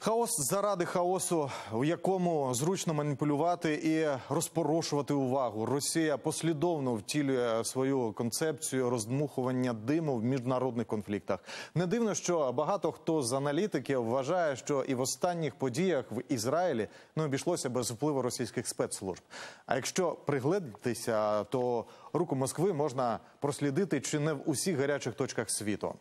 Хаос заради хаосу, в якому зручно маніпулювати і розпорошувати увагу. Росія послідовно втілює свою концепцію роздмухування диму в міжнародних конфліктах. Не дивно, що багато хто з аналітиків вважає, що і в останніх подіях в Ізраїлі не обійшлося без впливу російських спецслужб. А якщо пригледатися, то руку Москви можна прослідити чи не в усіх гарячих точках світу.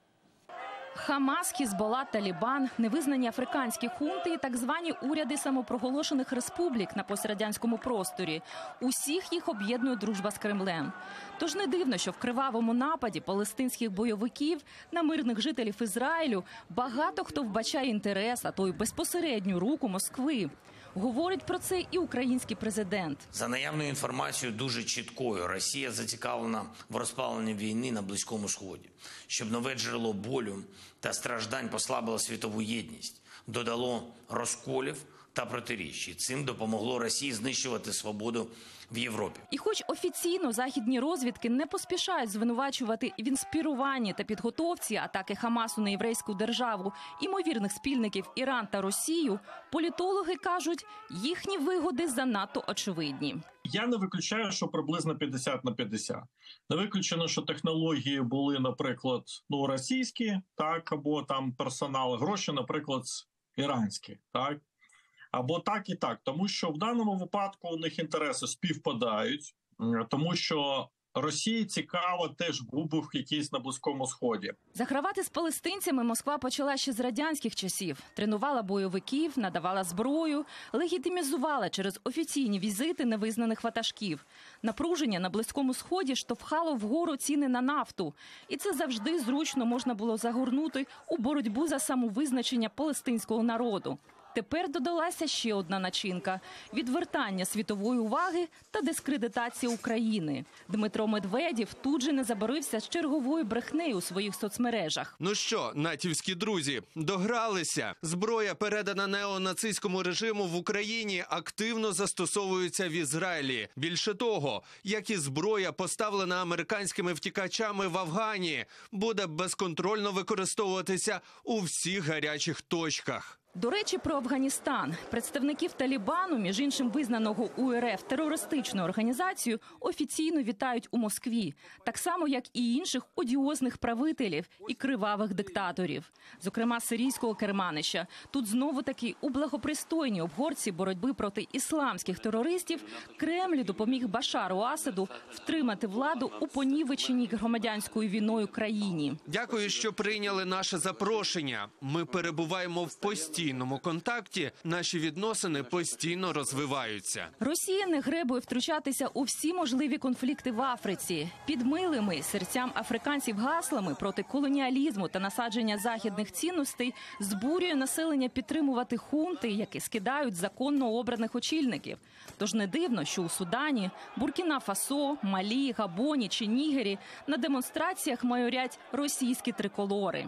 Хамас, Хізбола, Талібан, невизнані африканські хунти і так звані уряди самопроголошених республік на пострадянському просторі. Усіх їх об'єднує дружба з Кремлем. Тож не дивно, що в кривавому нападі палестинських бойовиків на мирних жителів Ізраїлю багато хто вбачає інтерес, а то й безпосередню руку Москви. Говорить про це і український президент. За наявною інформацією дуже чіткою, Росія зацікавлена в розпаленні війни на Близькому Сході, щоб нове джерело болю та страждань послабило світову єдність, додало розколів та протиріч. І цим допомогло Росії знищувати свободу в Європі. І хоч офіційно західні розвідки не поспішають звинувачувати в інспіруванні та підготовці атаки Хамасу на єврейську державу імовірних спільників Іран та Росію, політологи кажуть, їхні вигоди занадто очевидні. Я не виключаю, що приблизно 50/50. Не виключено, що технології були, наприклад, російські, так, або там персонал, гроші, наприклад, іранські, так. Або так і так, тому що в даному випадку у них інтереси співпадають, тому що Росії цікаво теж вибух якийсь на Близькому Сході. Загравати з палестинцями Москва почала ще з радянських часів. Тренувала бойовиків, надавала зброю, легітимізувала через офіційні візити невизнаних ватажків. Напруження на Близькому Сході штовхало вгору ціни на нафту. І це завжди зручно можна було загорнути у боротьбу за самовизначення палестинського народу. Тепер додалася ще одна начинка – відвертання світової уваги та дискредитація України. Дмитро Медведєв тут же не забарився з черговою брехнею у своїх соцмережах. Ну що, натівські друзі, догралися. Зброя, передана неонацистському режиму в Україні, активно застосовується в Ізраїлі. Більше того, як і зброя, поставлена американськими втікачами в Афгані, буде безконтрольно використовуватися у всіх гарячих точках. До речі, про Афганістан. Представників Талібану, між іншим визнаного УРФ терористичною організацією, офіційно вітають у Москві. Так само, як і інших одіозних правителів і кривавих диктаторів. Зокрема, сирійського керманича. Тут знову-таки у благопристойній обгорці боротьби проти ісламських терористів Кремль допоміг Башару Асаду втримати владу у понівеченій громадянською війною країні. Дякую, що прийняли наше запрошення. Ми перебуваємо в постійному контакті, наші відносини постійно розвиваються. Росія не гребує втручатися у всі можливі конфлікти в Африці. Під милими серцям африканців гаслами проти колоніалізму та насадження західних цінностей збурює населення підтримувати хунти, які скидають законно обраних очільників. Тож не дивно, що у Судані, Буркіна-Фасо, Малі, Габоні чи Нігері на демонстраціях майорять російські триколори.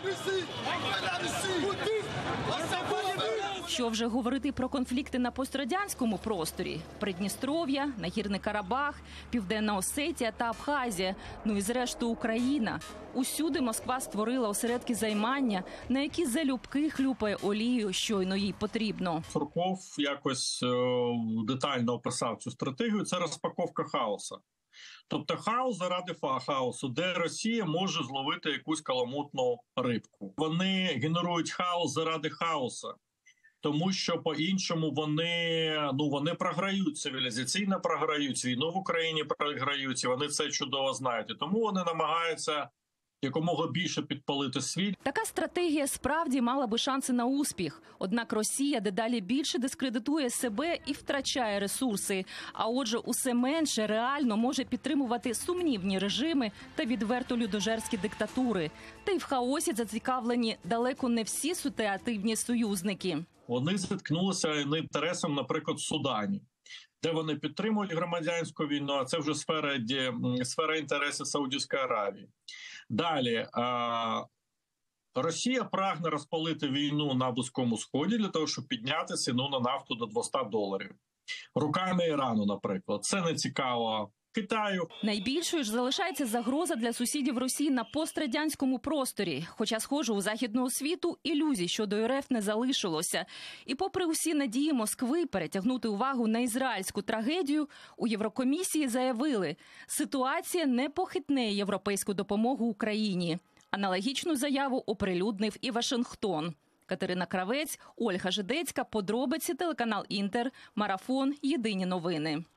Що вже говорити про конфлікти на пострадянському просторі? Придністров'я, Нагірний Карабах, Південна Осетія та Абхазія, ну і зрештою Україна. Усюди Москва створила осередки займання, на які залюбки хлюпає олією, щойно їй потрібно. Сурков якось детально описав цю стратегію. Це розпаковка хаосу. Тобто хаос заради хаосу, де Росія може зловити якусь каламутну рибку. Вони генерують хаос заради хаосу, тому що по-іншому вони програють, цивілізаційно програють, війну в Україні програють, і вони це чудово знають. І тому вони намагаються якомога більше підпалити світ. Така стратегія справді мала би шанси на успіх. Однак Росія дедалі більше дискредитує себе і втрачає ресурси. А отже, усе менше реально може підтримувати сумнівні режими та відверто людожерські диктатури. Та й в хаосі зацікавлені далеко не всі ситуативні союзники. Вони зіткнулися інтересом, наприклад, в Судані, де вони підтримують громадянську війну, а це вже сфера інтересів Саудівської Аравії. Далі, Росія прагне розпалити війну на Близькому Сході для того, щоб підняти ціну на нафту до $200. Руками Ірану, наприклад. Це не цікаво Китаю. Найбільшою ж залишається загроза для сусідів Росії на пострадянському просторі. Хоча, схоже, у західного світу ілюзій щодо РФ не залишилося. І попри усі надії Москви перетягнути увагу на ізраїльську трагедію, у Єврокомісії заявили, ситуація не похитне європейську допомогу Україні. Аналогічну заяву оприлюднив і Вашингтон. Катерина Кравець, Ольга Жидецька, подробиці, телеканал Інтер, Марафон, Єдині новини.